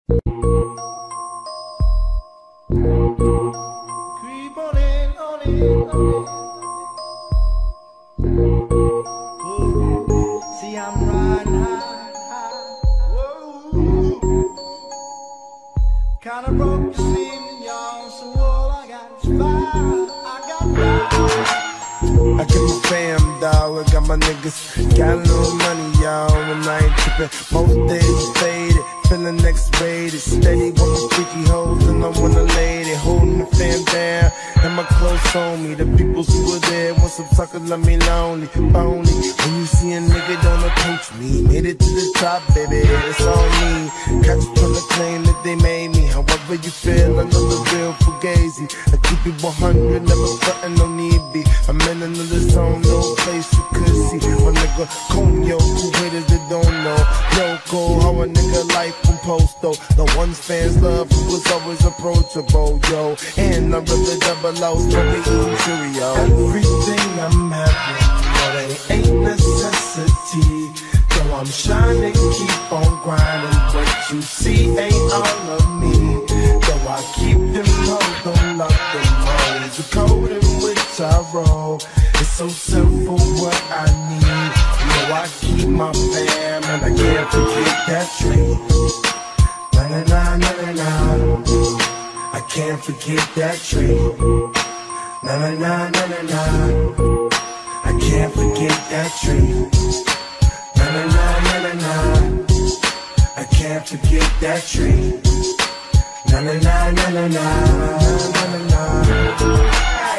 Creep on in, on in, on in. See, I'm riding high, high. Whoa. Kinda broke the ceiling, y'all, so all I got is fire. I got fire. I got my fam, dawg, I got my niggas. Got a little money, y'all, and I ain't trippin'. Most days faded, feeling X-rated. Steady with my freaky hoes, and I want a lady. Holding the fam down, and my clothes on me. The peoples who were there want some sucker, love me lonely, phony. When you see a nigga, don't approach me. Made it to the top, baby, it's on me. Catch you from the claim that they made me. However you feel, I know the real fugazi. I keep it 100, never frontin', no need be. I'm in another zone, no place you could see. My nigga Conyo, two haters that don't know. Loco, how a nigga life composed though. The ones fans love, who was always approachable, yo. And I really double out, probably eating Cheerio. Everything I'm having, but it ain't necessity. Though I'm trying to keep on grinding, what you see ain't all of me. Though I keep them hoes, don't love them hoes. The code in which I roll, it's so simple what I need. You know I keep my fam and I can't forget that tree. Na na na na na na. I can't forget that tree. Na na na na na na. I can't forget that tree. Na na na na na na. I can't forget that tree. Na na na na na na na na.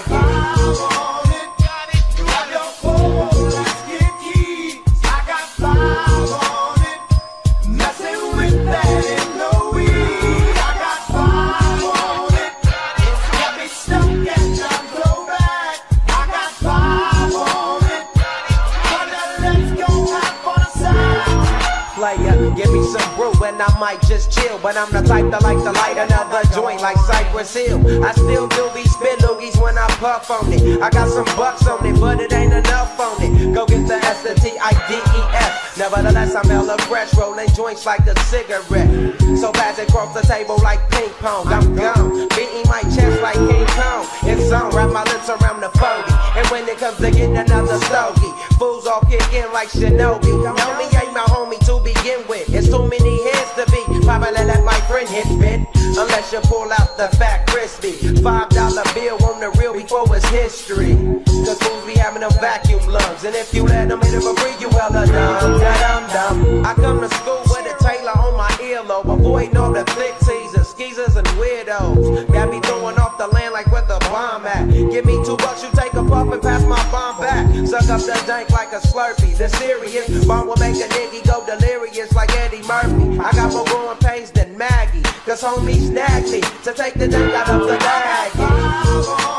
Give me some brew and I might just chill. But I'm the type that like to light another joint like Cypress Hill. I still do these spit loogies when I puff on it. I got some bucks on it, but it ain't enough on it. Go get the S-T-I-D-E-S. Nevertheless, I'm hella fresh, rolling joints like a cigarette. So pass it across the table like ping pong. I'm gone, beating my chest like King Kong. It's on, wrap my lips around the 40. And when it comes to getting another stogie, fools all kick in like Shinobi. Know me ain't my homie to begin with. It's too many heads to be. Probably let my friend hit bit. Unless you pull out the fat crispy $5 bill on the real before it's history. Cause fools be having them vacuum lungs. And if you let them hit it for free, you hella dumb, dumb. I come to school with a Taylor on my earlobe. Avoiding all the flick teasers, skeezers, and weirdos. Got me throwing off the land like where the bomb at. Give me $2, you take a puff and pass my bomb back. Suck up the dank like a Slurpee. The serious bomb will make a nigga go delirious like Eddie Murphy. I got more growing pains than Maggie. Cause homie snagged me to take the dank out of the bag.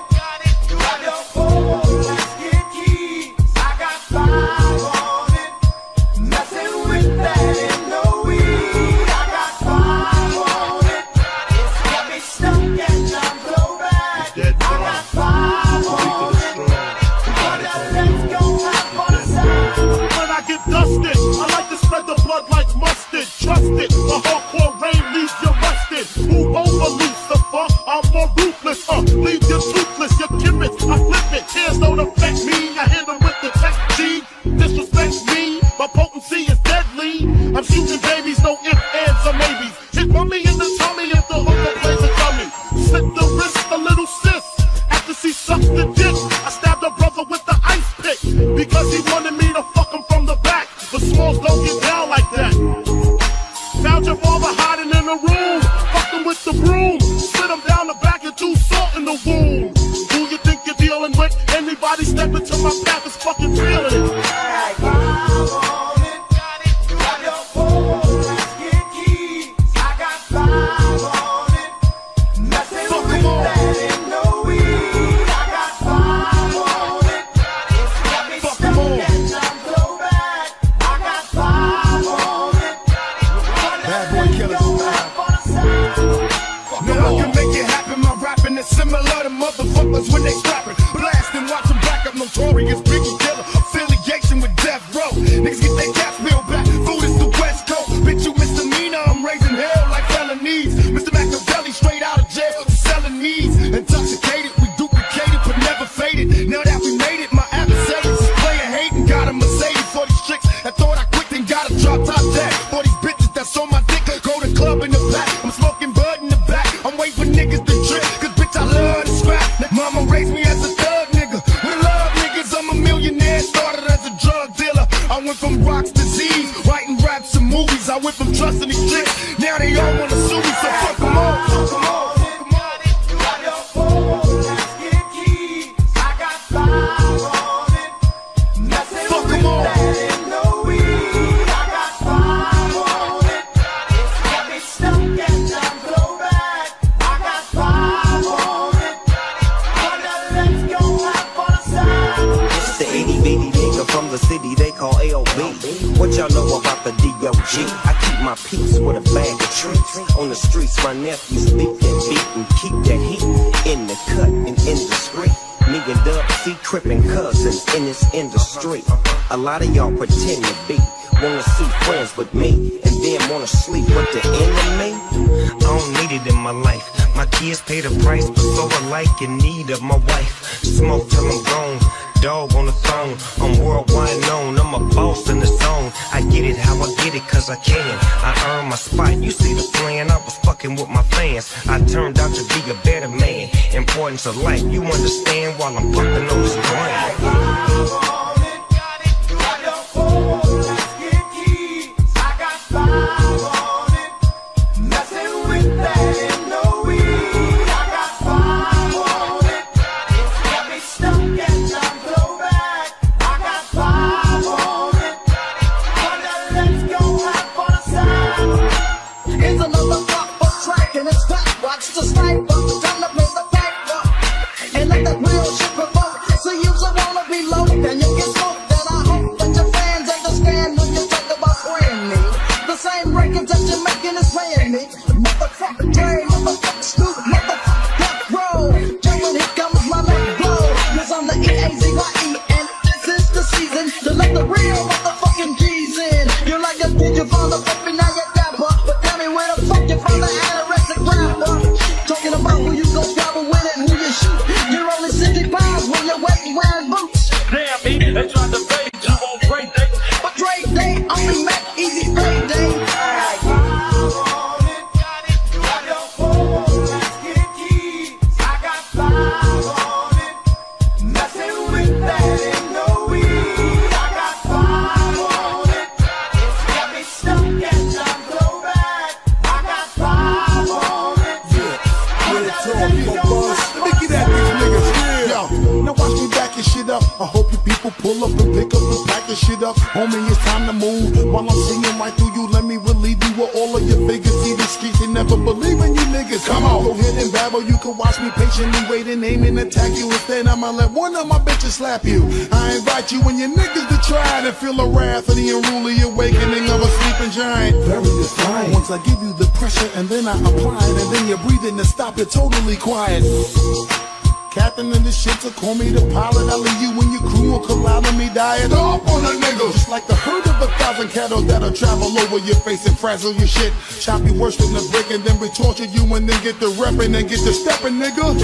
Trusted, the hardcore rain leaves you rusted. Move over, Lucifer, I'm more ruthless, leave you toothless, your gimmicks, I flip it. Tears don't affect me, I hit them with the tech G. Disrespect me, my potency is deadly. I'm shooting babies, no ifs, ands, or maybes. Hit mommy in the tummy if the hooker plays a dummy. Slit the wrist, a little sis. After she sucked the dick, I stabbed her brother with the ice pick. Because he wanted me to fuck him from the back. But Smalls don't get down like that. Found your father hiding in the room. Fucked him with the broom. Slid him down the back and threw salt in the wound. Who you think you're dealing with? Anybody step into my path is fucking feeling it. Similar to motherfuckers when they strapping, blasting, watching back up notorious Biggie killer, affiliation with Death Row. Niggas get their gas bill back, food is the West Coast. Bitch, you misdemeanor, I'm raising hell like What y'all know about the D.O.G.? I keep my peace with a bag of treats. On the streets, my nephews beat that beat and keep that heat in the cut and in the street. Me and Dub C crippin' cousins in this industry. A lot of y'all pretend to be, wanna see friends with me, and then wanna sleep with the enemy. I don't need it in my life. My kids pay the price, but so alike in need of my wife. Smoke till I'm gone, dog on the throne. I'm worldwide known, I'm a boss in the zone. I get it how I get it, cause I can. I earn my spot, you see the plan. I was fucking with my fans. I turned out to be a better man. Importance of life, you understand, while I'm pumping on this grind. Homie, it's time to move. While I'm singing right through you, let me relieve you with all of your figures. See the streets, they never believe in you niggas. Come on, go ahead and babble. You can watch me patiently wait and aim and attack you. Instead, I'ma let one of my bitches slap you. I invite you and your niggas to try to feel the wrath of the unruly awakening of a sleeping giant. Very defiant. Once I give you the pressure and then I apply it, and then you're breathing to stop it totally quiet. Captain in the ship, so call me the pilot. I leave you and your crew will collide on me, dying up on a nigga. Just like the herd of 1,000 cattle that'll travel over your face and frazzle your shit. Chop you worse than the brick and then we torture you and then get the reppin' and get the steppin', nigga.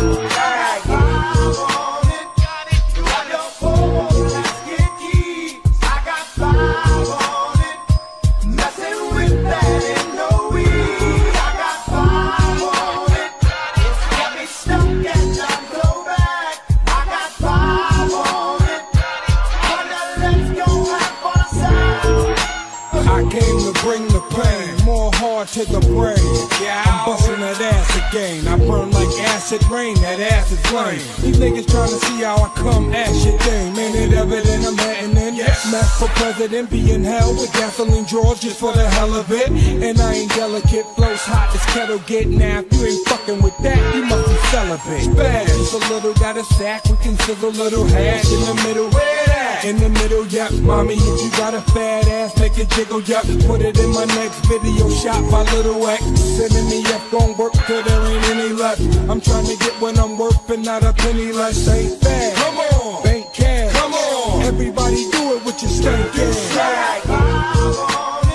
To the brain, I'm busting that ass again. I burn like acid rain, that ass is lame. These niggas trying to see how I come at shit dame. Ain't it evident I'm heading in? Smash for president, be in hell with gasoline drawers just for the hell of it. And I ain't delicate, flows hot as kettle get. Now if you ain't fucking with that, you must be celibate. Bad, just a little, got a sack, we can sizzle a little hash in the middle. Where that? In the middle, yep. Mommy, if you got a fat ass, make it jiggle, yep. Put it in my next video shot by Little X. Sending me up, gon' work till there ain't any left. I'm trying to get what I'm worth and not a penny less. Ain't bad, come on, bank cash, come on. Everybody do it with your stank ass.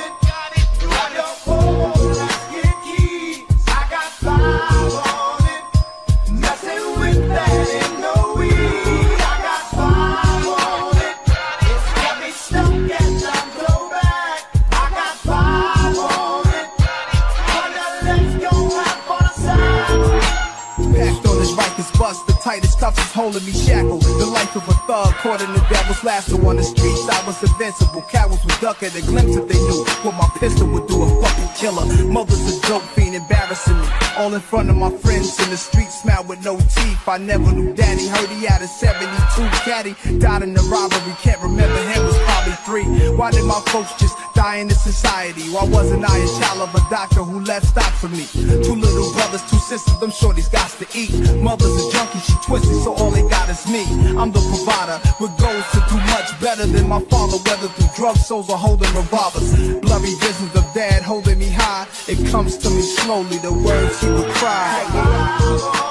Tightest cuffs is holding me shackled. The life of a thug caught in the devil's lasso. On the streets I was invincible. Cowards would duck at a glimpse if they knew what my pistol would do. A fucking killer. Mother's a dope fiend embarrassing me. All in front of my friends in the street, smile with no teeth. I never knew daddy. Heard he had a 72 caddy. Died in the robbery. Can't remember him, was probably 3. Why did my folks just die? die in this society. Why wasn't I a child of a doctor who left stock for me? 2 little brothers, 2 sisters, them shorties got to eat. Mother's a junkie, she twisted, so all they got is me. I'm the provider, with goals to do much better than my father, whether through drugs, souls, or holding revolvers. Blurry visions of dad holding me high. It comes to me slowly, the words he would cry.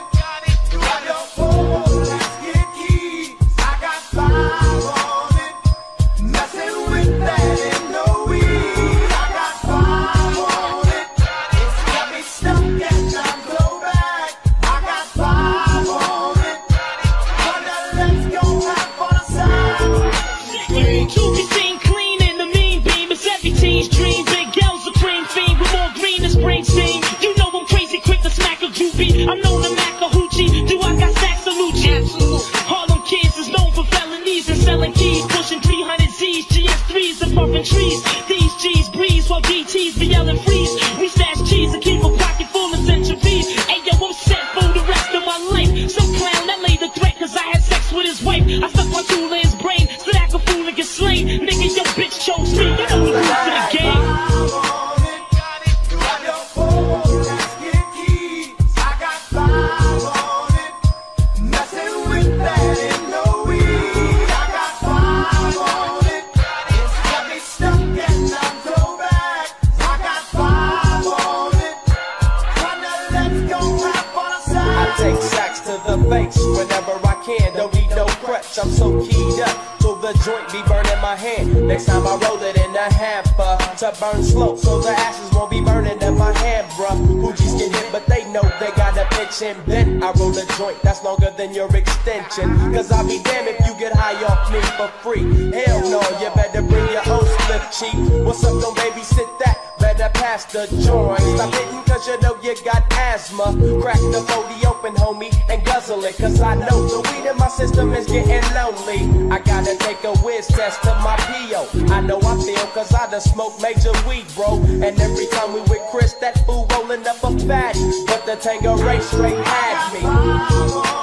I'm known to Mac a hoochie. Do I got stacks of Lucci? Harlem kids is known for felonies and selling keys, pushing 300 Z's, GS3s and puffing trees. These G's breeze while DTs be yelling freeze. We stash cheese and keep a pocket full of centuries. Hey yo, I'm set for the rest of my life. Some clown that laid the threat cause I had sex with his wife. I stuck my tool in his brain so that I could fool and get slain. Nigga, your bitch chose me. You know the rules of the game. Whenever I can, don't need no crutch, I'm so keyed up, so the joint be burning my hand. Next time I roll it in a hamper, to burn slow, so the ashes won't be burning in my hand, bruh. Hoochies get hit, but they know they got a pitch and bent. I roll a joint that's longer than your extension, cause I'll be damned if you get high off me for free. Hell no, you better bring your own split cheek. What's up, don't babysit that? Better pass the joint. Stop hitting cause you know you got asthma. Crack the 40 open, homie, and guzzle it, cause I know the weed in my system is getting lonely. I gotta take a whiz test to my P.O. I know I feel cause I done smoked major weed, bro. And every time we with Chris, that fool rolling up a fatty. But the Tangeray straight had me.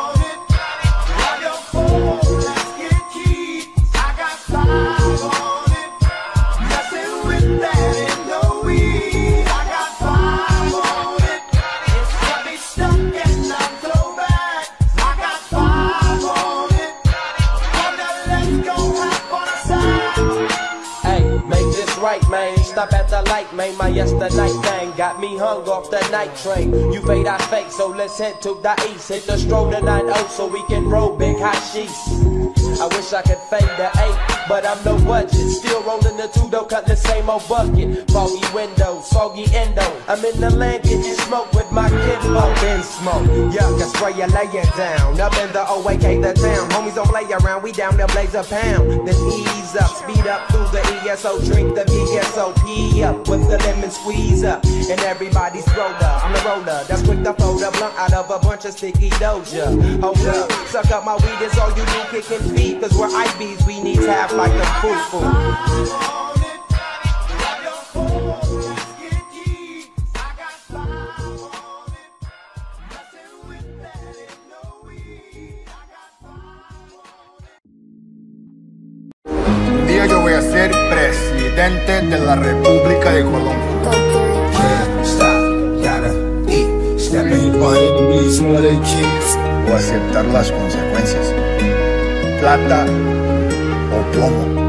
Right, man, stop at the light, man. My yesterday thing got me hung off the night train. You fade, I fake, so let's head to the east. Hit the stroll to 90 so we can roll big hot sheets. I wish I could fade the 8, but I'm no budget. Still rolling the 2 though, cut the same old bucket. Foggy windows, soggy endo. I'm in the land getting smoke with my kinfolk. Been smoke, yuck, I spray you, lay it down. Up in the OAK, the town. Homies don't play around, we down there blaze a pound. Then ease up, speed up through the ESO, drink the VSOP up with the lemon squeeze up. And everybody's roller, I'm the roller that's quick to fold a blunt out of a bunch of sticky doja. Hold up, suck up my weed, it's all you need, kicking feet. Cause we're IBs, we need to have like a foo-foo. Un día yo voy a ser presidente de la República de Colombia. O aceptar las consecuencias. Plata o plomo.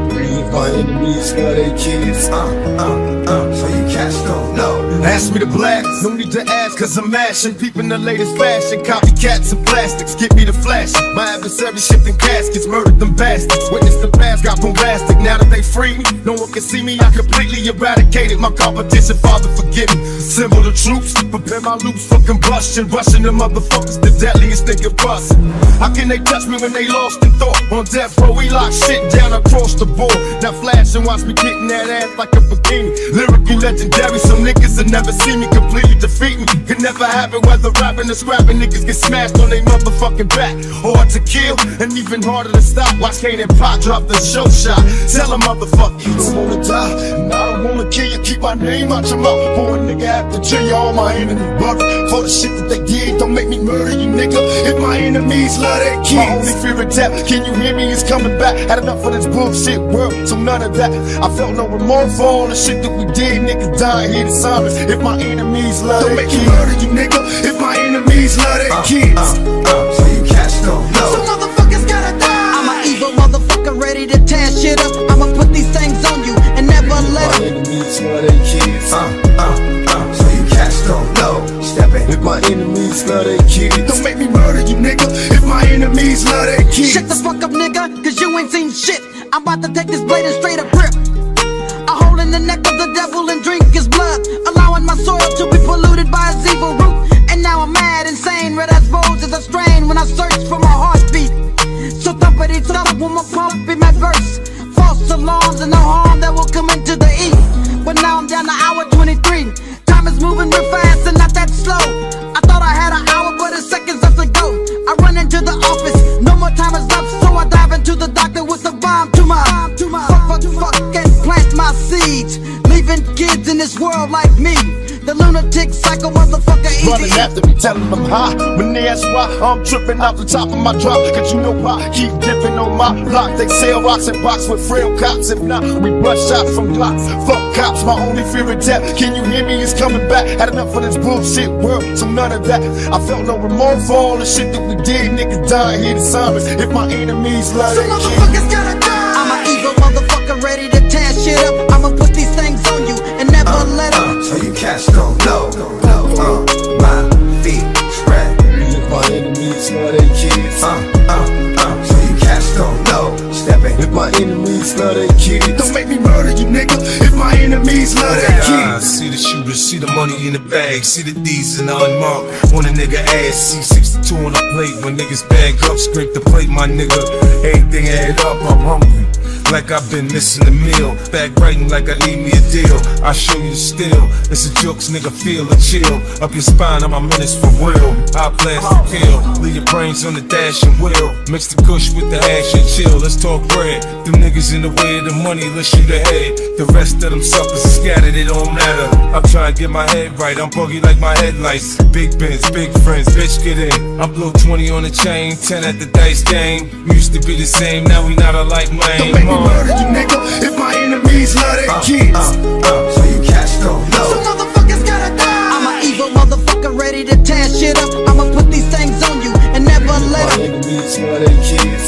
So you cats don't know. Ask me to blast, no need to ask, cause I'm mashing. Peeping the latest fashion, copycats and plastics. Get me the flash, my adversary shifting caskets. Murdered them bastards, witness the past got bombastic. Now that they free me, no one can see me. I completely eradicated my competition, Father forgive me. Assemble the troops, prepare my loops for combustion. Rushing the motherfuckers, the deadliest nigga bustin'. How can they touch me when they lost in thought? On death row, we lock shit down across the board. Now flash and watch me getting that ass like a bikini. Lyrically legendary, some niggas are never see me completely defeat me. Could never happen whether rapping or scrapping. Niggas get smashed on they motherfucking back. Hard to kill and even harder to stop. Watch Kane and Pop drop the show shot. Tell a motherfucker you don't wanna die, and I don't wanna kill you. Keep my name out your mouth. For a nigga have to chill you, all my enemy brother. For the shit that they did, don't make me murder you, nigga. If my enemies love their kids, my only fear of death, can you hear me, is coming back. Had enough of this bullshit world, so none of that. I felt no remorse for all the shit that we did. Niggas dying here to silence. If my enemies love their kids, don't make me murder you, nigga. If my enemies love their kids, so you cats don't know. Some motherfuckers gotta die. I'm an evil motherfucker ready to tear shit up. I'ma put these things on you and never let them. My enemies love their kids, so you cats don't know. Step in. If my enemies love their kids, don't make me murder you, nigga. If my enemies love their kids, shut the fuck up, nigga, cause you ain't seen shit. I'm about to take this blade and straight up grip. A hole in the neck of the devil and drink his blood, allowing my soil to be polluted by his evil root. And now I'm mad, insane, red as rose as a strain when I search for my heartbeat. So thumpity thump when my pump in my verse. False alarms and no harm that will come into the E. But now I'm down to hour 23. Time is moving real fast and not that slow. I thought I had an hour, but it's seconds left to go. I run into the office, no more time is left, so I dive into the doctor with a bomb to my fuck and plant my seeds, leaving kids in this world like me. The lunatic psycho motherfucker running after me, telling them high. When they ask why I'm tripping off the top of my drop, cause you know I keep dipping on my block. They sell rocks and box with frail cops. If not, we brush shots from blocks. Fuck cops, my only fear of death. Can you hear me, is coming back. Had enough of this bullshit world, so none of that. I felt no remorse for all the shit that we did. Niggas dying here to silence. If my enemies love their kids, motherfuckers gotta die. I'm an evil motherfucker ready to tear shit up. I'ma put these things on you and never let them. So you cats don't know. My feet spread. If my enemies love their kids, so you cats don't know. Stepping. If my enemies love their kids, don't make me murder you, nigga. If my enemies love their kids. See the shooters, see the money in the bag, see the D's in the unmarked. Want a nigga ass, see 62 on the plate. When niggas bag up, scrape the plate, my nigga. Everything add up, I'm hungry. Like I've been missing a meal, back writing like I need me a deal. I show you the still, it's a jokes, nigga, feel a chill. Up your spine, I'm a menace for real. I blast the kill, leave your brains on the dash and wheel. Mix the kush with the hash and chill, let's talk bread. Them niggas in the way of the money, let's shoot ahead. The rest of them suckers are scattered, it don't matter. I'm trying to get my head right, I'm buggy like my headlights. Big Benz, big friends, bitch get in. I'm blue 20 on the chain, 10 at the dice game. We used to be the same, now we not alike, man. Murder you, nigga, if my enemies love their kids, so you cats don't know. Some motherfuckers gotta die. I'm an evil motherfucker ready to tear shit up. I'ma put these things on you and never let them. My enemies love their kids,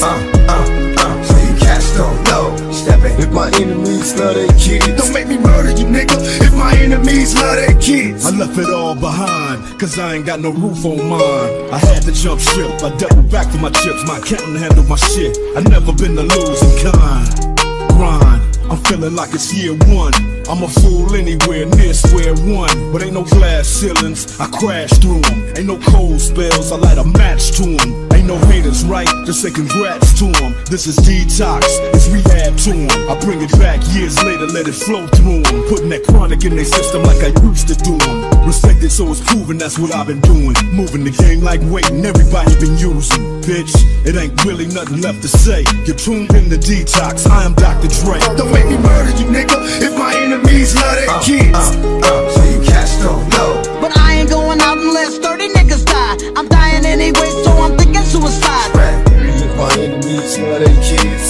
so you cats don't know. Stepping. If my enemies love their kids, don't make me murder you, nigga. If my enemies love their kids. I left it all behind, cause I ain't got no roof on mine. I had to jump ship, I doubled back for my chips. My accountant handled my shit, I never been the losing kind. Grind, I'm feeling like it's year one. I'm a fool anywhere near square one. But ain't no glass ceilings, I crash through them. Ain't no cold spells, I light a match to them. Ain't no haters, right? Just say congrats to them. This is detox, it's rehab to them. I bring it back years later, let it flow through them. Putting that chronic in their system like I used to do them. Respect it so it's proven, that's what I've been doing. Moving the game like waiting, everybody been using. Bitch, it ain't really nothing left to say. You're tuned in to detox, I am Dr. Dre. Don't make me murder you, nigga, if my enemies love their kids, so you cats don't know. But I ain't going out unless 30 niggas die. I'm dying anyway, so I'm thinking suicide. If my enemies love their kids,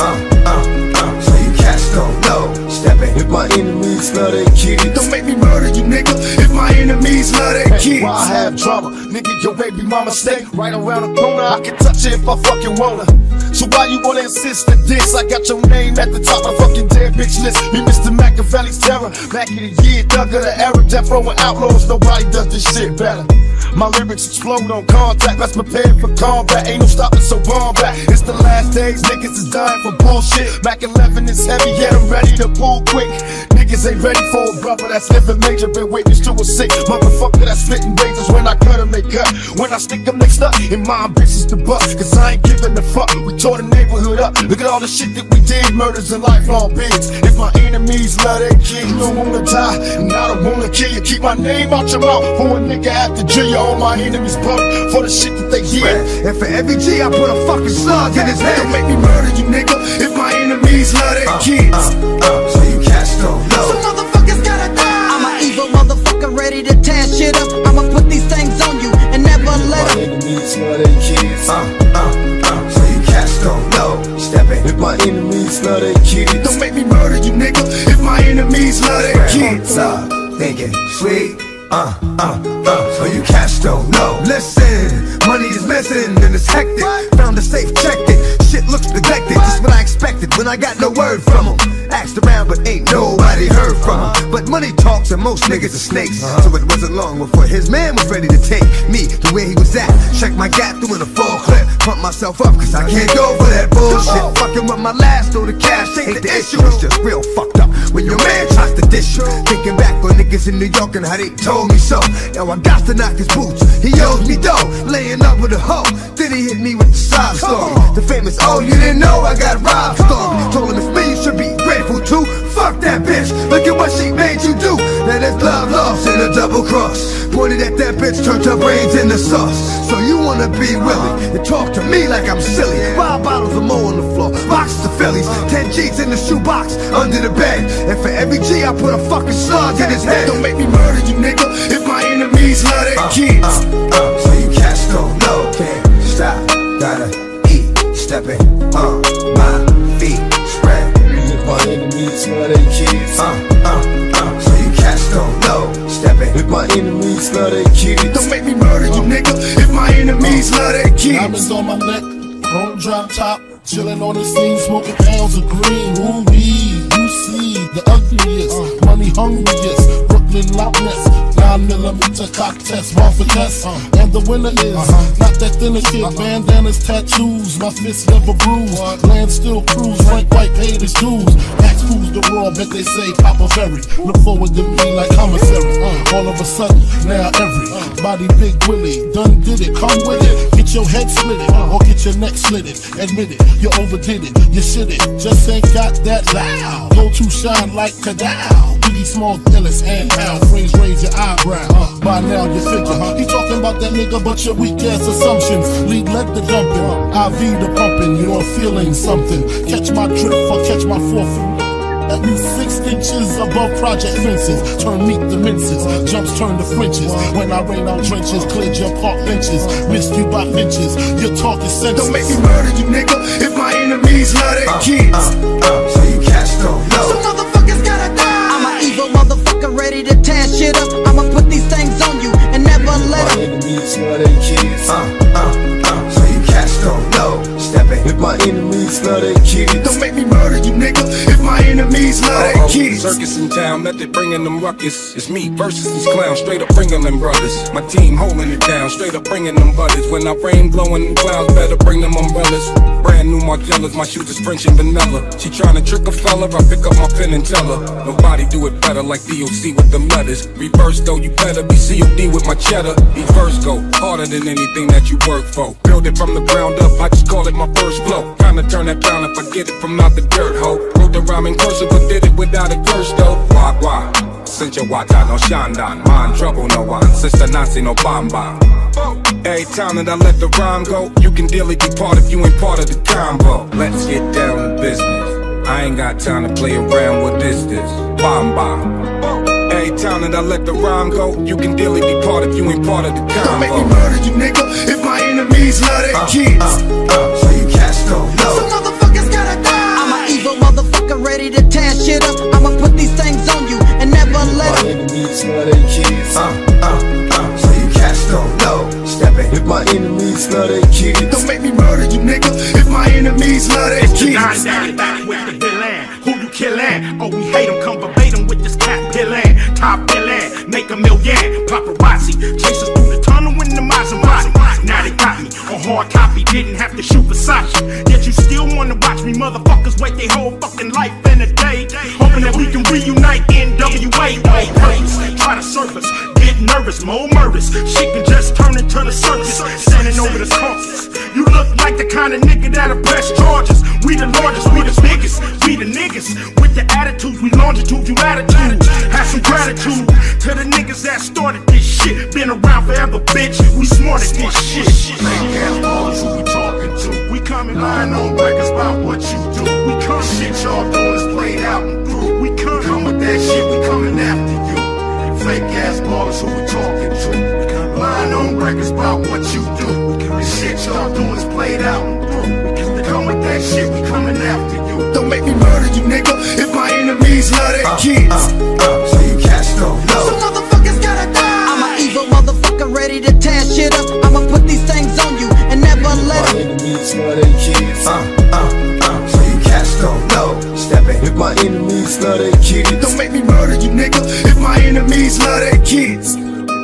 so you cats don't know. Stepping. If my enemies love their kids, don't make me murder you, nigga, if my enemies love their kids. Why I have drama, nigga, your baby mama stay right around the corner. I can touch it if I fucking wanna. So why you wanna insist that this? I got your name at the top of the fucking dead bitch list. Me Mr. Machiavelli's terror, back in the year, thug of the era, death row and outlaws. Nobody does this shit better. My lyrics explode on contact, let's prepare for combat. Ain't no stopping, so bomb back. It's the last days, niggas is dying for bullshit. Mac 11 is heavy, yeah, I'm ready to pull quick. Niggas ain't ready for a brother that's living major. Been witness to a sick motherfucker that's spitting razors when I cut him they cut. When I stick them next up, and my bitches the buck, cause I ain't giving a fuck. We tore the neighborhood up. Look at all the shit that we did, murders and lifelong bids. If my enemies love their kids, you don't wanna die, and I don't wanna kill you. Keep my name out your mouth for a nigga after drill you. All my enemies broke for the shit that they did. And for every G, I put a fucking slug in his head. Don't make me murder you, nigga, if my enemies love their kids. So you cats don't know. So motherfuckers gotta die. I'm an evil motherfucker ready to tear shit up. I'ma put these things on you and never let My enemies love their kids. So you cats don't know. Stepping. If my enemies love their kids. Don't make me murder you, nigga, if my enemies love their kids. Thinking sweet. So you cats don't know. Listen, money is missing and it's hectic. Found a safe, checked it. Shit looks neglected, just what I expected when I got no word from him. Asked around but ain't nobody heard from him. But money talks and most niggas are snakes. So it wasn't long before his man was ready to take me to where he was at. Check my gap through in a full clip. Pump myself up cause I can't go for that bullshit. Fucking with my last, though the cash ain't the issue. It's just real fucked up when your man tries to dish you. Thinking back on niggas in New York and how they told me so. Now I got to knock his boots, he owes me dough. Laying up with a hoe, then he hit me with the sob story. The famous, oh you didn't know I got robbed story. Told him it's me you should be grateful to. Fuck that bitch, look at what she made you do. Now there's love lost in a double cross. Pointed at that bitch, turned her brains into sauce. So you wanna be willing to talk to me like I'm silly. 5 bottles of more on the floor, boxes of Phillies, 10 G's in the shoebox, under the bed. And for every G I put a fucking slug in his head. Don't make me murder you, nigga, if my enemies love their kids. So you cats don't know. Can't stop, gotta eat. Stepping on my feet, spread. If my enemies love their kids. So you cats don't know. Stepping. If my enemies love their kids. Don't make me murder you, nigga, if my enemies love their kids. Diamonds on my neck, chrome drop top, chillin' on the scene, smoking pounds of green. Ooh wee, you see the ugliest, money hungriest, Brooklyn Loch Ness, 9mm cock test, one for test. And the winner is not that thinner kid, bandanas, tattoos, my fists never bruise. Land still cruise, Frank White paid his dues. Ask who's the raw, bet they say Papa Ferry. Look forward to me like commissary. All of a sudden, now everybody Big Willie done did it. Come with it, get your head split it, or get your neck slit it. Admit it, you overdid it, you shit it, just ain't got that loud. Go to shine like Kadow. Biggie Small, Ellis, and Al. Phrase raise your eyebrow. By now you figure, he talking about that nigga, but your weak ass assumptions. Lead let the dumping, IV the pumping. You're feeling something. Catch my drift or catch my fourth. At least 6 inches above project fences. Turn meat to minces, jumps turn to Frenches. When I rain out trenches, cleared your park benches. Missed you by inches, your talk is senseless. Don't make me murder you, nigga, if my enemies love their kids. So you cats don't know. So motherfuckers gotta die. I'm an evil motherfucker ready to tear shit up. I'ma put these things on you and never let My enemies love their kids. So you cats don't know. Stepping. If my enemies love their kids. Don't make me murder you, nigga, if my enemies love their kids. Circus in town, method bringing them ruckus. It's me versus these clowns, straight up bringing them brothers. My team holding it down, straight up bringing them butters. When I rain blowing them clouds, better bring them umbrellas. Brand new Margielas, my shoes is French and vanilla. She tryna trick a fella, I pick up my pen and tell her. Nobody do it better like DOC with them letters. Reverse though, you better be COD with my cheddar. Each verse go harder than anything that you work for. Build it from the ground up, I just call it my first flow. Kinda turn that down if I get it from out the dirt hole. Wrote the rhyme in cursive, but did it without a curse though. Wah wah, Cincha Wata no Shandan. Mind trouble no one, Sister Nancy no Bamba. Every time that I let the rhyme go, you can dearly depart if you ain't part of the combo. Let's get down to business. I ain't got time to play around with this. Bamba. Every time that I let the rhyme go, you can dearly depart if you ain't part of the combo. Don't make me murder you, nigga, if my enemies love their kids. So you cats don't know. So motherfuckers gotta die. I'm an evil motherfucker ready to tear shit up. I'ma put these things on you and never let My enemies love their kids. So you cats don't know. Stepping. If my enemies love their kids. Don't make me murder you, nigga, if my enemies love their kids. Back with the villain, who you killin'? Oh, we hate him, come verbatim with this cat pillin'. Top villain, make a million. Paparazzi, chase us through the tunnel in the Maserati. Now they got me on hard copy, didn't have to shoot Versace. Yet you still wanna watch me, motherfuckers wait their whole fucking life in a day. Hoping that we can reunite NWA. Purpose, try to surface, get nervous. service, more murders. She can just turn into the circus, standing over the carcass. You look like the kind of nigga that'll press charges. We the largest, we the biggest, we the niggas with the attitudes, we longitude, you latitude. Have some gratitude to the niggas that started this shit. Been around forever, bitch. We smart at this shit. Fake ass ballers, who we talking to? We coming lying on records about what you do. We come shit y'all doing is played out and through. We come with that shit, we coming after you. Fake ass ballers, who we talking to? Lying on records about what you do. The shit y'all doing is played out and through. We come with that shit, we coming after you. Don't make me murder you, nigga, if my enemies love their kids. So you cats don't know. Some motherfuckers gotta die. I'm an evil motherfucker ready to tear shit up. I'ma put these things on you and never let my enemies love their kids. So you cats don't know. Stepping. If my enemies love their kids. Don't make me murder you, nigga, if my enemies love their kids.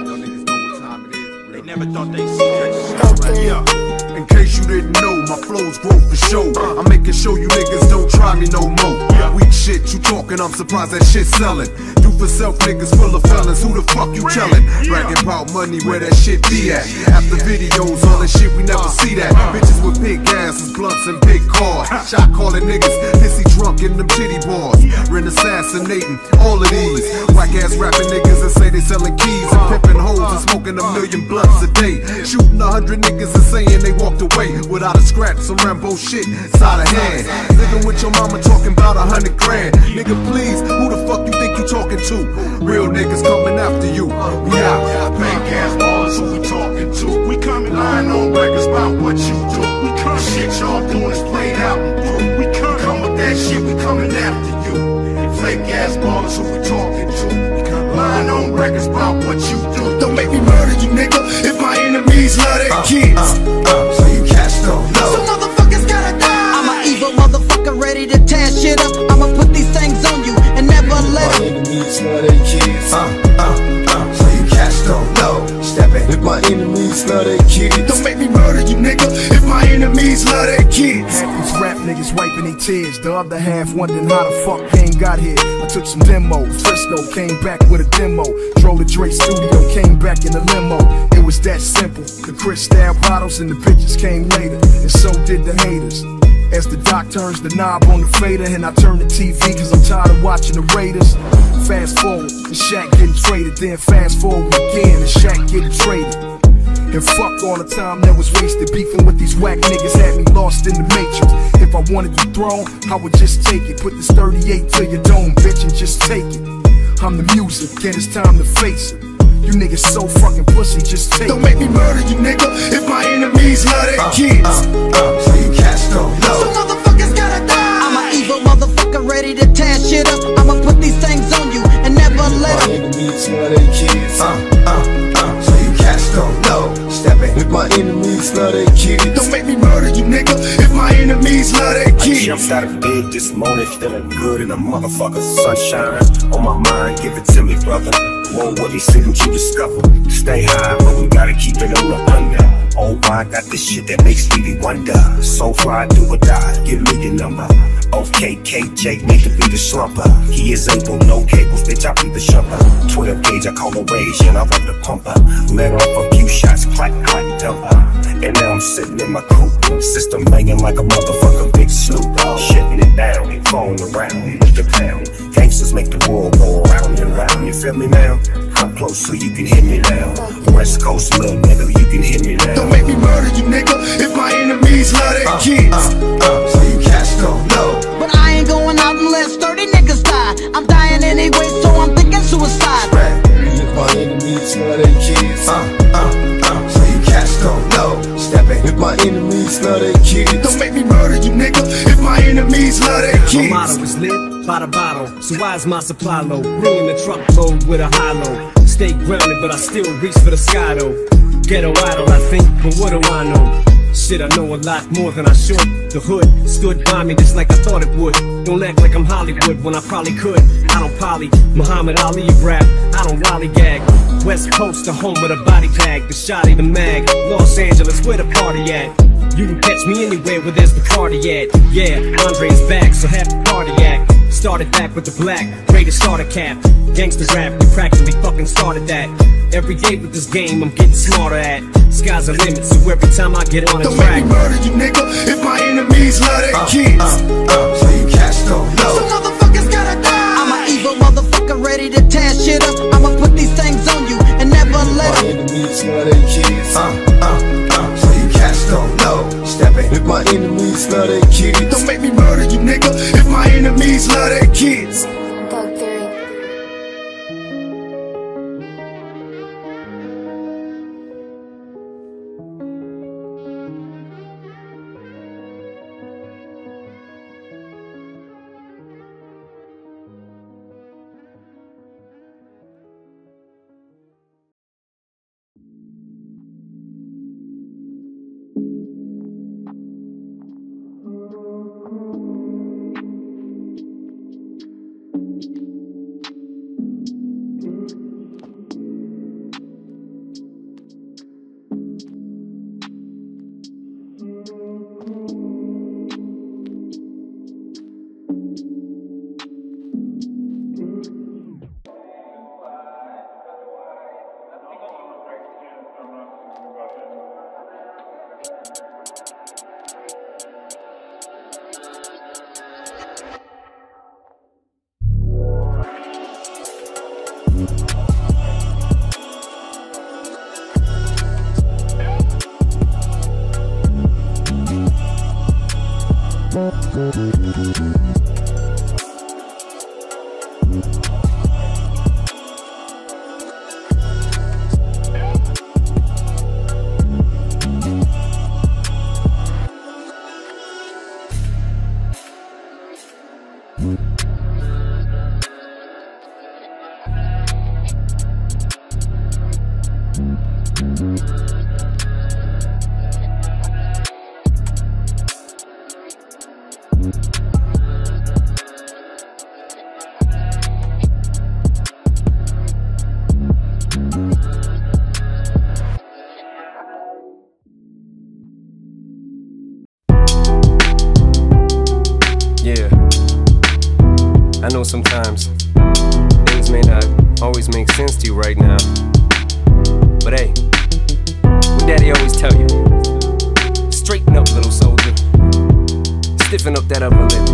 They never thought they'd see that shit. Yeah. In case you didn't know, my flows grow for show. I'm making sure you niggas don't try me no more. Weak shit, you talking, I'm surprised that shit selling. Do for self niggas full of felons, who the fuck you tellin'? Bragging about money, where that shit be at? After videos, all that shit, we never see that. Bitches with big asses, blunts and big cars. Shot calling niggas, pissy drunk in them titty bars. Ren assassinating all of these whack ass rapping niggas that say they selling keys and pimping hoes and smoking 1 million blunts a day. Shooting 100 niggas and saying they walked away without a scratch, some Rambo shit, side of hand. Living with your mama talking about 100 grand. Nigga, please, who the fuck you think you talking to? Real niggas coming after you. We out. Fake ass ballers, who we talking to? We coming lying on records about what you do. We come shit y'all doing is played out and through. We come with that shit, we coming after you. Fake ass ballers, who we talking to? Lying on records about what you do. Don't make me murder you, nigga, if my enemies love their kids. So you cats don't know. Some motherfuckers gotta die. I'm an evil motherfucker ready to tear shit up. I'ma put these things on you and never let my enemies love their kids. So you cats don't know. Stepping. If my enemies love their kids. Don't make me murder you, nigga, if my enemies love their kids. Half these rap niggas wiping their tears, the other half wondering how the fuck Kane got here. I took some demo, Frisco came back with a demo. Drove to Dre studio, came back in a limo. It was that simple. The Cristal bottles and the pictures came later, and so did the haters. As the doc turns the knob on the fader, and I turn the TV cause I'm tired of watching the Raiders. Fast forward, and Shaq getting traded. Then fast forward again, and Shaq getting traded. And fuck all the time that was wasted. Beefing with these whack niggas had me lost in the matrix. If I wanted the throne, I would just take it. Put this 38 to your dome, bitch, and just take it. I'm the music, and it's time to face it. You niggas so fucking pussy, just take it. Don't make me murder you, nigga, if my enemies love their kids. So you cats don't know. Some motherfuckers gotta die. I'm an evil motherfucker ready to tear shit up. I'ma put these things on you and never let my enemies love their kids. So you cats don't know. Stepping. If my enemies love their kids. Don't make me murder you, nigga, if my enemies love their kids. I jumped out of bed this morning feeling good in a motherfucker. Sunshine on my mind, give it to me, brother. Whoa, what me see what you discover. Stay high, but we gotta keep it on the under. Oh, I got this shit that makes Stevie wonder. So fly, do or die, give me your number. Okay, KJ, need to be the slumper. He is able, no cables, bitch, I be the shumper. 12 gauge, I call a rage, and I run the pumper. Let off a few shots, clack, clack, dumper. And now I'm sitting in my coupe, system banging like a motherfucker, big Snoop. Shitting it down, falling around with the pound. Gangsters make the world go around and round, you feel me now? Come close so you can hear me now. West Coast little nigga, you can hear me now. Don't make me murder you, nigga, if my enemies love their kids. So you cats don't know. But I ain't going out unless 30 niggas die. I'm dying anyway, so I'm thinking suicide. If my enemies love their kids. So you cats don't know. Stepping. If my enemies love their kids. Don't make me murder you, nigga, if my enemies love their kids. My motto is lit by the bottle, so why is my supply low? Bringing the truckload with a high low. Stay grounded, but I still reach for the sky though. Ghetto idol, I think, but what do I know? Shit, I know a lot more than I should. The hood stood by me just like I thought it would. Don't act like I'm Hollywood when I probably could. I don't poly, Muhammad Ali rap, I don't lollygag. West Coast, the home of the body bag, the shotty, the mag. Los Angeles, where the party at? You can catch me anywhere where there's the party at. Yeah, Andre's back, so happy cardiac. Started back with the black, greatest starter cap. Gangsta rap, we practically fucking started that. Every day with this game, I'm getting smarter at. Sky's the limit, so every time I get on the Don't track. make me murder you, nigga, if my enemies love their kids. So you cats don't know. Some motherfuckers gotta die. I'm an evil motherfucker ready to tear shit up. I'ma put these things on you and never let them. My enemies love their kids. So you cats don't know. Steppin'. If my enemies love their kids. Don't make me murder you, nigga, if my enemies love their kids. I know sometimes things may not always make sense to you right now, but hey, what Daddy always tell you, straighten up, little soldier, stiffen up that upper lip.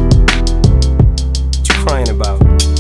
What you crying about?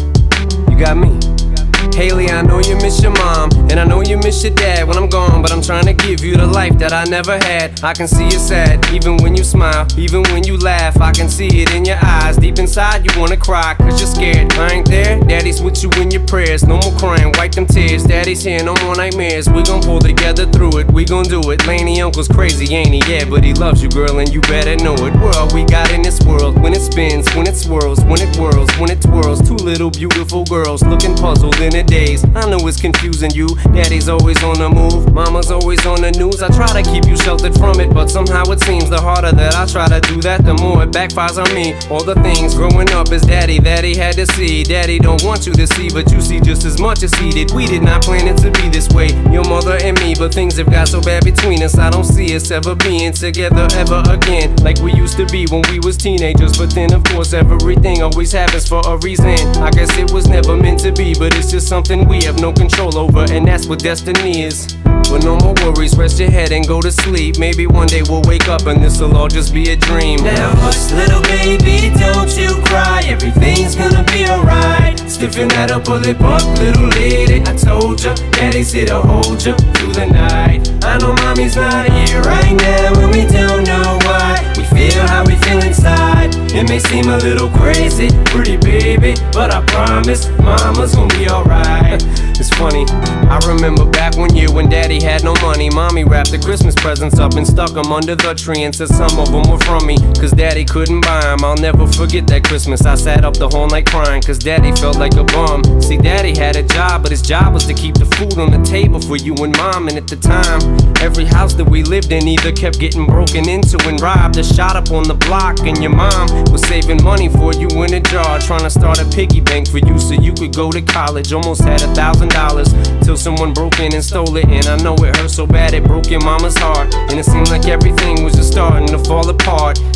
You got me. Haley, I know you miss your mom, and I know you miss your dad when I'm gone, but I'm trying to give you the life that I never had. I can see you sad, even when you smile, even when you laugh, I can see it in your eyes. Deep inside you wanna cry, cause you're scared. I ain't there, Daddy's with you in your prayers. No more crying, wipe them tears. Daddy's here, no more nightmares. We gon' pull together through it, we gon' do it. Laney uncle's crazy, ain't he? Yeah, but he loves you, girl, and you better know it. We're all we got in this world. When it spins, when it swirls, when it whirls, when it twirls. Two little beautiful girls looking puzzled in a daze. I know it's confusing you. Daddy's always on the move, mama's always on the news. I try to keep you sheltered from it, but somehow it seems the harder that I try to do that, the more it backfires on me. All the things growing up as daddy that he had to see, daddy don't want you to see, but you see just as much as he did. We did not plan it to be this way, your mother and me, but things have got so bad between us. I don't see us ever being together ever again, like we used to be when we was teenagers. But then of course everything always happens for a reason. I guess it was never meant to be, but it's just something we have no control over, and that's what destiny is. But no more worries, rest your head and go to sleep. Maybe one day we'll wake up and this'll all just be a dream. Now hush, little baby, don't you cry. Everything's gonna be alright. Stiffen that upper lip up, little lady. I told ya, Daddy's here to hold ya through the night. I know mommy's not here right now, and we don't know why. We feel how we feel inside. It may seem a little crazy, pretty baby, but I promise mama's gonna be alright. It's funny, I remember back one year when Daddy had no money. Mommy wrapped the Christmas presents up and stuck them under the tree and said some of them were from me, cause Daddy couldn't buy them. I'll never forget that Christmas. I sat up the whole night crying, cause Daddy felt like a bum. See, Daddy had a job, but his job was to keep the food on the table for you and Mom. And at the time, every house that we lived in either kept getting broken into and robbed or shot up on the block. And your mom was saving money for you in a jar, trying to start a piggy bank for you so you could go to college. Almost had $1,000 till someone broke in and stole it. And I know it hurt so bad it broke your mama's heart, and it seemed like everything was just starting to fall apart.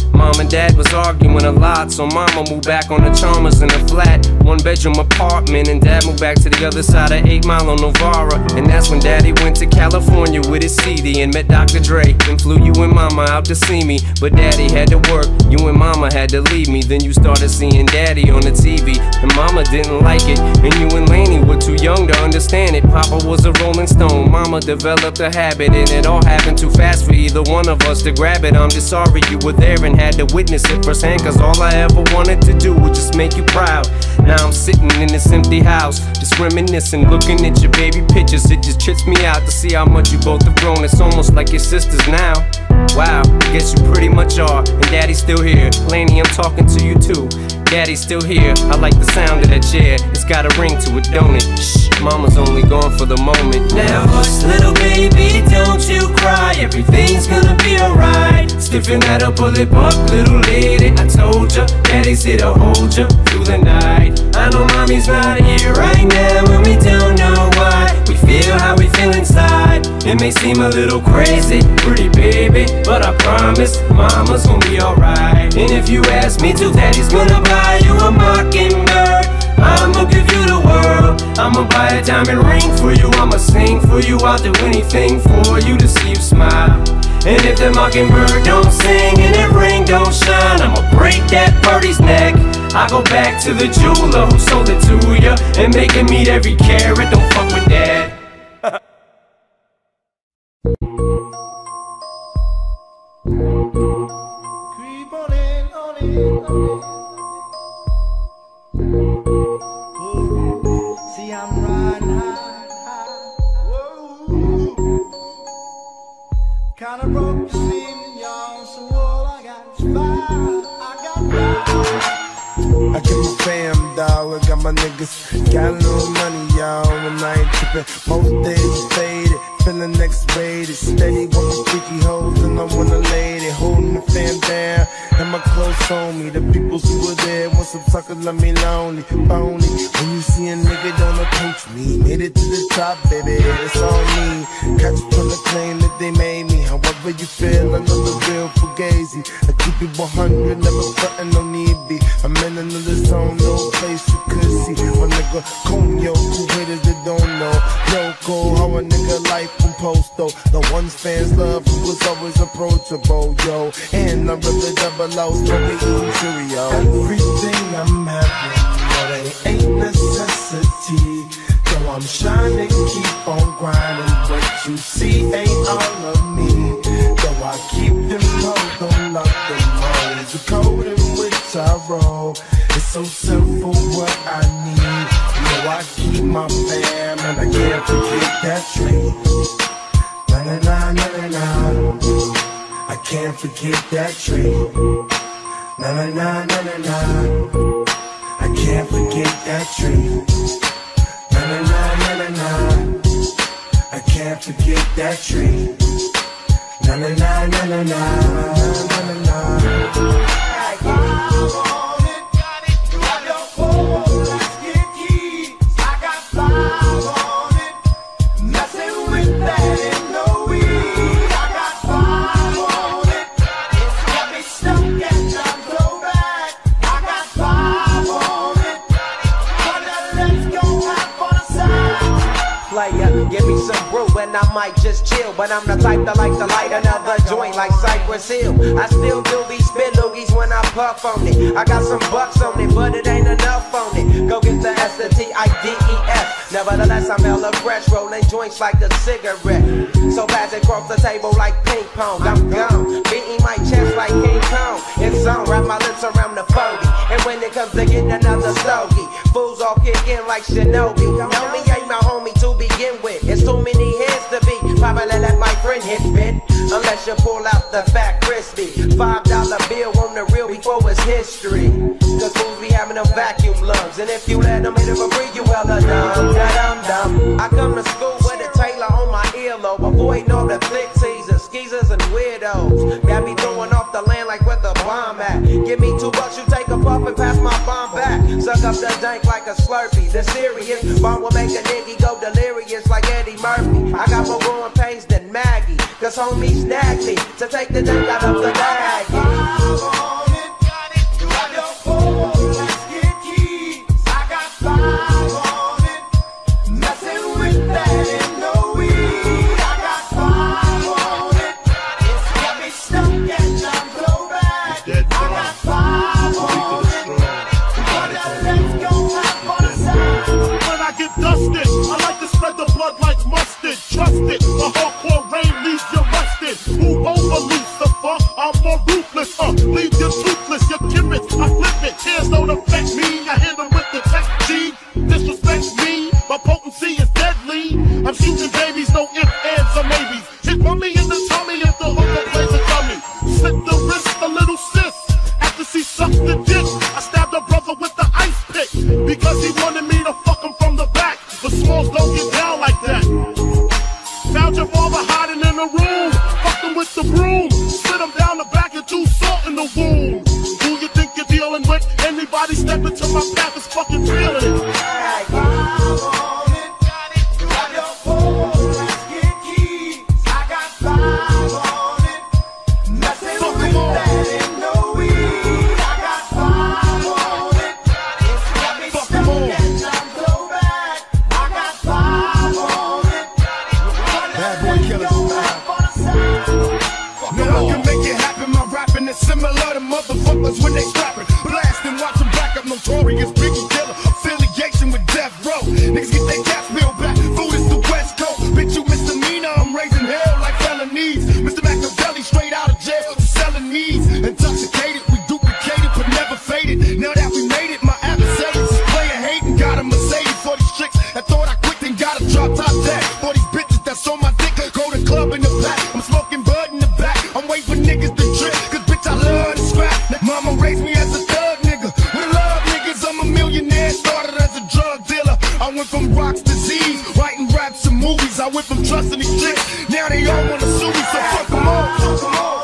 Mom and dad was arguing a lot, so mama moved back on the Chalmers in a flat 1-bedroom apartment, and dad moved back to the other side of 8 Mile on Novara. And that's when daddy went to California with his CD and met Dr. Dre, and flew you and mama out to see me. But daddy had to work, you and mama had to leave me. Then you started seeing daddy on the TV, and mama didn't like it, and you and Laney were too young to understand it. Papa was a Rolling Stone, mama developed a habit, and it all happened too fast for either one of us to grab it. I'm just sorry you were there and had to witness it firsthand, cause all I ever wanted to do was just make you proud. Now I'm sitting in this empty house, just reminiscing, looking at your baby pictures. It just trips me out to see how much you both have grown. It's almost like your sisters now. Wow, I guess you pretty much are. And daddy's still here. Laney, I'm talking to you too. Daddy's still here. I like the sound of that chair. It's got a ring to it, don't it? Shh, mama's only gone for the moment. Now hush, little baby, don't you cry. Everything's gonna be alright. Stiffen that up, pull it up, little lady. I told ya, daddy's here to hold ya through the night. I know mommy's not here right now, and we don't know why. We feel how we feel inside. It may seem a little crazy, pretty baby, but I promise mama's gonna be alright. And if you ask me to, daddy's gonna buy you a mockingbird. I'ma give you the world. I'ma buy a diamond ring for you. I'ma sing for you. I'll do anything for you to see you smile. And if the mockingbird don't sing and that ring don't shine, I'ma break that birdie's neck. I go back to the jeweler who sold it to ya and make him eat every carat. Don't fuck with that. Creep on in, on in, on in. See, I'm riding high, whoa. Kinda broke this evening, y'all, so all I got is fire. I get my fam, dawg, I got my niggas. Got a little money, y'all, and I ain't trippin'. Most days is faded, feeling X-rated. Steady with my freaky hoes, and I want a lady holding the fam down. And my close on me, the peoples who were there want some suckers, love me lonely, phony. When you see a nigga, don't approach me. Made it to the top, baby, that's all me. Catch you from the claim that they made me. However you feel, another real fugazi. I keep it 100, never frontin', no need be. I'm in another zone, no place you could see. My nigga Conyo, who haters that don't know. Loco, how a nigga life composed though. The ones fans love, who was always approachable, yo. And I really double out, probably eating Cheerio. Everything I'm having, but it ain't necessity. Though I'm shining, keep on grinding. What you see ain't all of me. Though I keep them cold, don't lock them holes. The code in which I roll, it's so simple what I need. You know I keep my fam and I can't forget that tree. Na na na na na na. I can't forget that tree. Na na na na na na. I can't forget that tree. Na na na na na na. I can't forget that tree. Na na na na na na na na. Give me some brew and I might just chill. But I'm the type that like to light another joint like Cypress Hill. I still do these spit loogies when I puff on it. I got some bucks on it, but it ain't enough on it. Go get the S-T-I-D-E-S. Nevertheless, I'm hella fresh, rolling joints like a cigarette. So pass it across the table like ping pong. I'm gone, beating my chest like King Kong. It's on, wrap my lips around the 40. And when it comes to getting another stogie, fools all kick in like Shinobi. Know me ain't my homie to begin with. It's too many heads to be. Probably let my friend hit bit. Unless you pull out the fat crispy $5 bill on the real before it's history. Cause fools be having them vacuum lungs. And if you let them hit it for free, you hella dumb, da-dum-dum. I come to school with a Taylor on my earlobe. Avoiding all the flick teasers, skeezers, and weirdos. Got me throwing off the land like where the bomb at. Give me $2, you take a puff and pass my bomb back. Suck up the dank like a Slurpee. The serious bomb will make a nigga go delirious like Eddie Murphy. I got more growing pains than Maggie. cause homie snagged me to take the dunk out of the bag. Trust it, the hardcore rain leaves you rusted. Move over, Lucifer, I'm more ruthless, leave you toothless, your gimmicks, I flip it, tears don't affect me, I hit them with the tech G, disrespect me, my potency is deadly, I'm shooting babies, no ifs, ands, or maybes, hit mommy in the tummy if the hooker plays a dummy, slit the wrist, a little sis, after she sucked the dick, I stabbed her brother with the ice pick, because he wanted me to fuck him from the back, but Smalls don't get down like that. Found your father hiding in the room, fucked him with the broom, slid him down the back and threw salt in the wound. Who you think you're dealing with? Anybody step into my path is fucking feeling it. Similar to motherfuckers when they scrapping, blasting, watch them back up, notorious Biggie killer, affiliation with Death Row. Niggas get their gas bill back, food is the West Coast. Bitch, you misdemeanor, I'm raising hell like felonies. Mr. Machiavelli straight out of jail for selling needs. Intoxicated, we duplicated but never faded. Now that we made it, my adversaries is playing hating. Got a Mercedes for these chicks that thought I quit and got a drop top tag. For these bitches that's on my dick, go to club in the back. I'm smoking bud in the back, I'm waiting for niggas to trip. I love to scrap. Mama raised me as a thug nigga. With love niggas, I'm a millionaire. Started as a drug dealer. I went from rocks to Z's, writing raps and movies. I went from trusting these chicks. Now they all wanna sue me, so fuck them all. Fuck them all.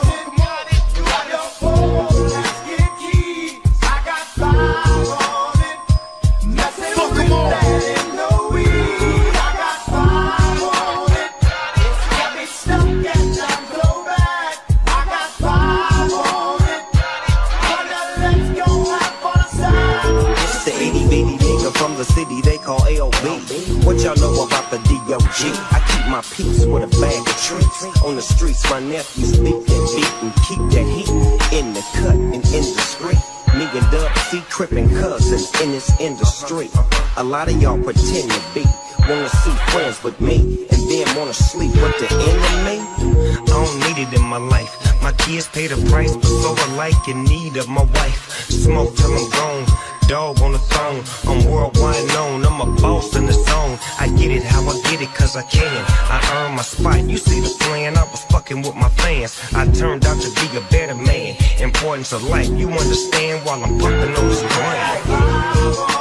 From the city they call AOB. What y'all know about the DOG? I keep my peace with a bag of treats. On the streets, my nephews beat and beat and keep that heat in the cut and in the street. Me and Dub C crippin' cousins in this industry. A lot of y'all pretend to be, wanna see friends with me, and then wanna sleep with the enemy. I don't need it in my life. My kids pay the price, but so alike in need of my wife. Smoke till I'm gone. Dog on the throne, I'm worldwide known, I'm a boss in the zone. I get it how I get it cause I can. I earn my spot, you see the plan, I was fucking with my fans. I turned out to be a better man. Importance of life, you understand while I'm pumping on this brand.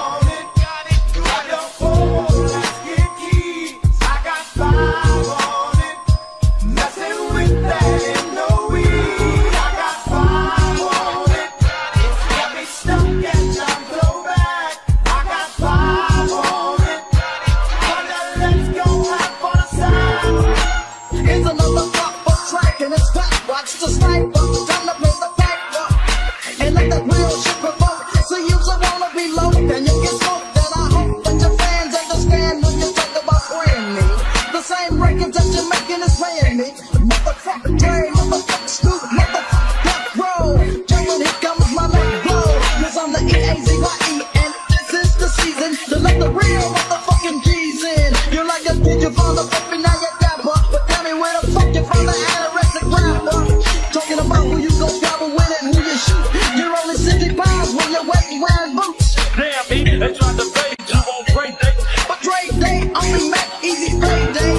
The sniper, time to play the backdrop, and let that real shit provoke. So you just wanna be low, then you get smoked. Then I hope that your fans understand when you talk about spraying me. The same records that you're making is playing me. Motherfucker Dre, motherfucker Snoop, motherfucker Death Row. Jamin', here comes my left blow. Cause I'm the EAZYE, and this is the season to let the real motherfucking G's in. You're like a kid, you found a puppy, now you're dapper. But tell me where the fuck you found the anorexic rapper. Talking about who you gon' travel with and who you shoot. You're only 60 pounds when you're wet and wearing boots. Damn, me, they tried to fade you on Dre Day. But Dre Day only met Easy Pay Day.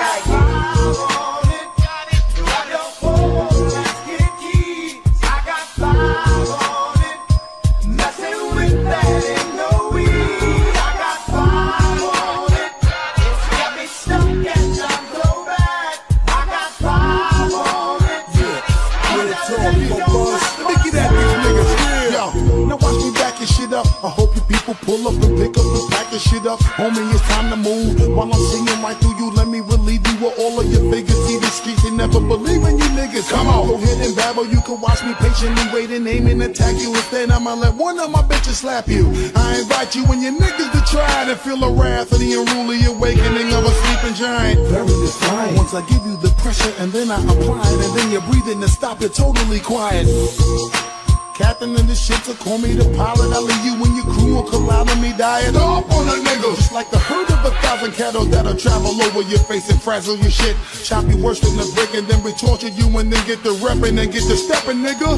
I hope you people pull up and pick up and pack this shit up. Homie, it's time to move. While I'm singing right through you, let me relieve you with all of your figures. See the streets can never believe in you niggas. Come on, go ahead and babble. You can watch me patiently wait and aim and attack you. Instead, I'ma let one of my bitches slap you. I invite you and your niggas to try to feel the wrath of the unruly awakening of a sleeping giant. Very defiant. Once I give you the pressure and then I apply it, and then you're breathing to stop it totally quiet. Captain of the ship, so call me the pilot. I'll leave you and your crew will collide on me dying. Stop on a nigga. Just like the herd of 1,000 cattle that'll travel over your face and frazzle your shit. Chop you worse than the brick and then we torture you and then get the reppin' and get the steppin', nigga.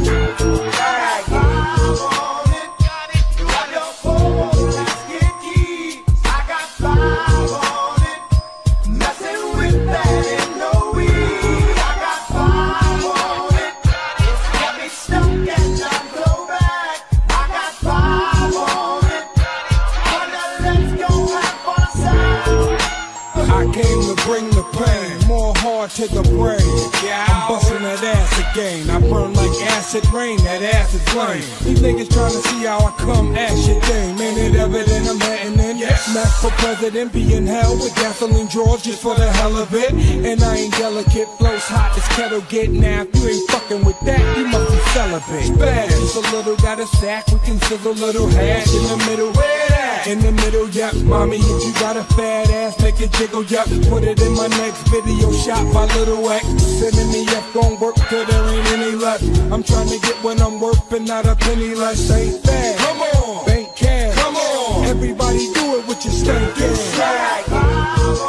Bring the pain, more hard to the brain. I'm busting that ass again. I burn like acid rain, that ass is lame. These niggas trying to see how I come at your thing. Ain't it evident I'm heading in? Smack for president, be in hell with gasoline drawers just for the hell of it. And I ain't delicate, flows hot as kettle get. Now if you ain't fucking with that, you must be celibate. Bad, just a little, got a sack, we can sizzle a little hash in the middle. Where that? In the middle, yep. Mommy, if you got a fat ass, make it jiggle, yep. Put it in my next video shot by Little X. Sending me up, gon' work till there ain't any left. I'm trying to get what I'm worth and not a penny less. Ain't bad, come on, bank cash, come on. Everybody do it with your stank ass.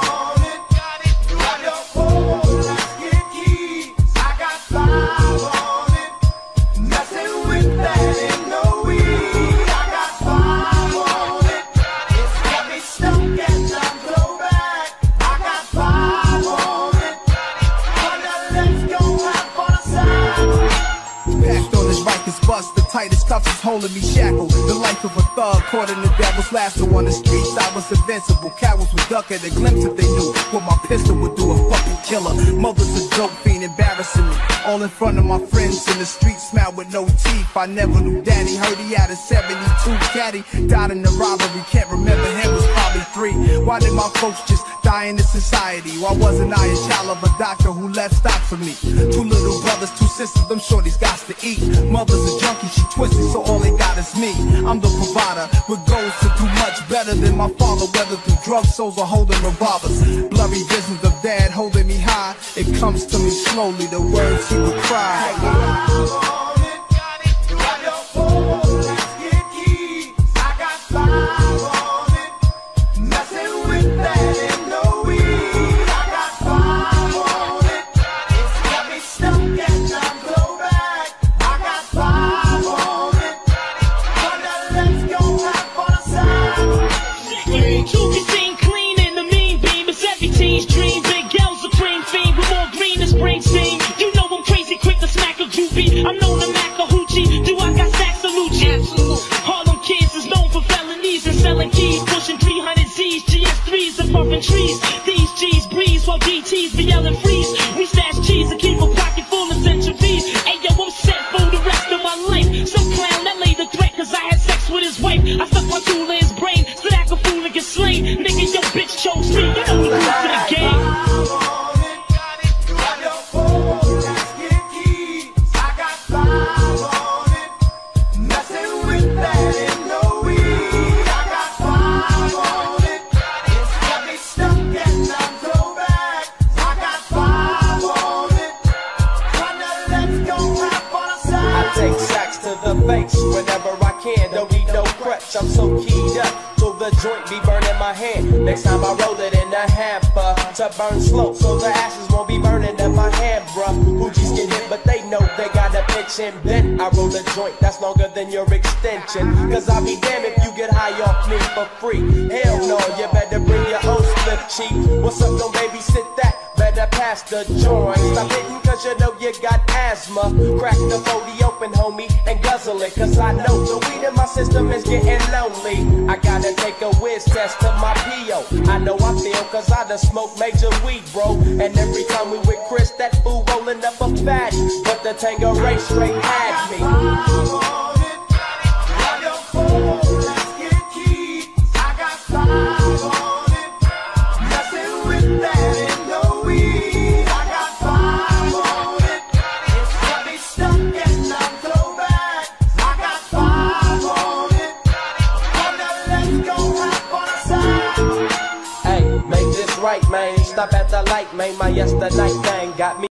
Bust, the tightest cuffs is holding me shackled. The life of a thug caught in the devil's lasso. On the streets I was invincible. Cowards would duck at a glimpse if they knew what my pistol would do. A fucking killer. Mother's a dope fiend embarrassing me. All in front of my friends in the street, smile with no teeth. I never knew Danny. Heard he had a 72 caddy. Died in the robbery. Can't remember him, was probably 3. Why did my folks just die in this society? Why wasn't I a child of a doctor who left stock for me? 2 little brothers, 2 sisters, them shorties got to eat. Mother's a junkie, she twisted, so all they got is me. I'm the provider, with goals to do much better than my father. Whether through drugs, souls, or holding revolvers. Blurry visions of dad holding me high. It comes to me slowly, the words he would cry. I'm known to Mac a hoochie. Do I got stacks of Lucci? Absolute. Harlem kids is known for felonies and selling keys, pushing 300 Z's, GS3s and puffing trees. These G's breeze while DTs be yelling freeze. We stash cheese and keep a pocket full of centuries. Hey yo, I'm set for the rest of my life. Some clown that laid the threat cause I had sex with his wife. I stuck my tool in his brain so that I could fool and get slain. Nigga, your bitch chose me. You know we lose to the game. Whenever I can, don't need no crutch, I'm so keyed up, so the joint be burning my hand. Next time I roll it in a hamper, to burn slow, so the ashes won't be burning in my hand, bruh. Hoochies get hit, but they know they got a pitch and bent. I roll a joint that's longer than your extension, cause I'll be damned if you get high off me for free. Hell no, you better bring your own slip cheap. What's up, don't babysit that? Better pass the joint. Stop hitting cause you know you got asthma. Crack the 40 open, homie, and guzzle it, cause I know the weed in my system is getting lonely. I gotta take a whiz test to my P.O. I know I feel cause I done smoked major weed, bro. And every time we with Chris, that fool rolling up a fatty. But the Tangeray straight had me. Messing with that and no weed. I got 5 made my yesterday